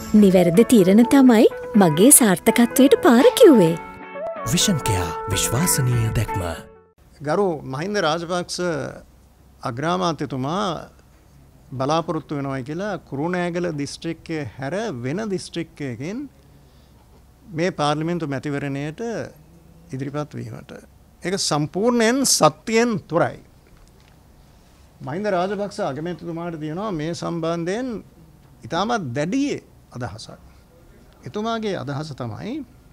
නිවැරදි තීරණ තමයි මගේ සාර්ථකත්වයට පාර කිව්වේ. විෂන් කෙයා විශ්වාසනීය දැක්ම. ගරු මහින්ද රාජපක්ෂ අග්‍රාමාත්‍යතුමා බලාපොරොත්තු වෙනවා කියලා කුරුණෑගල දිස්ත්‍රික්කයේ හැර වෙන දිස්ත්‍රික්කයකින් මේ පාර්ලිමේන්තු මැතිවරණයට ඉදිරිපත් වීමට. ඒක සම්පූර්ණයෙන් සත්‍යයෙන් තොරයි. මහින්ද රාජපක්ෂ අගමැතිතුමාට තියෙනවා මේ සම්බන්ධයෙන් ඉතාමත් දැඩි අදහසක්. එතුමාගේ අදහස තමයි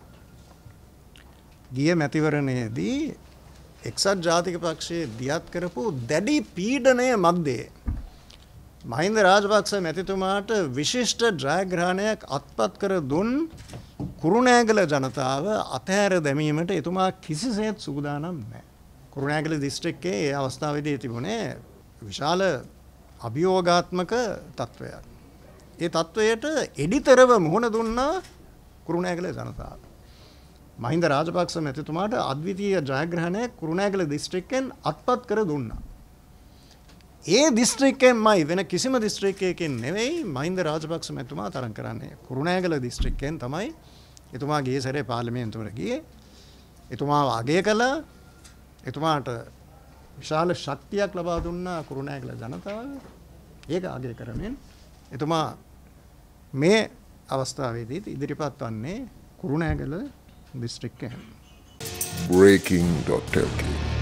ගිය මැතිවරණයේදී එක්සත් ජාතික පක්ෂයේ දියත් කරපු දැඩි පීඩනය මැද්දේ මහින්ද රාජපක්ෂ මැතිතුමාට විශිෂ්ට ජයග්‍රහණයක් අත්පත් කර දුන් කුරුණෑගල ජනතාව අතහැර දැමීමට එතුමා කිසිසේත් සූදානම් නැහැ. කුරුණෑගල දිස්ත්‍රික්කයේ ඒ අවස්ථාවේදී තිබුණේ විශාල අභියෝගාත්මක තත්ත්වයක්. ඒ තත්ත්වයට එඩිතරව මුහුණ දුන්නා කුරුණෑගල ජනතාව. මහින්ද රාජපක්ෂ මැතිතුමාට අද්විතීය ජයග්‍රහණයක් කුරුණෑගල දිස්ත්‍රික්කයෙන් අත්පත් කර දුන්නා. ඒ දිස්ත්‍රික්කයෙන්මයි වෙන කිසිම දිස්ත්‍රික්කයකින් නෙවෙයි මහින්ද රාජපක්ෂ මැතිතුමා තරඟ කරන්නේ. කුරුණෑගල දිස්ත්‍රික්කයෙන් තමයි එතුමා ගිය සැරේ පාර්ලිමේන්තුවට ගියේ. එතුමාව අගය කළා. එතුමාට විශාල ශක්තියක් ලබා දුන්නා කුරුණෑගල ජනතාව. ඒක අගය කරමින් එතුමා මේ අවස්ථාවේදී ඉදිරිපත් වන්නේ කුරුණෑගල දිස්ත්‍රික්කයෙන්. breaking.lk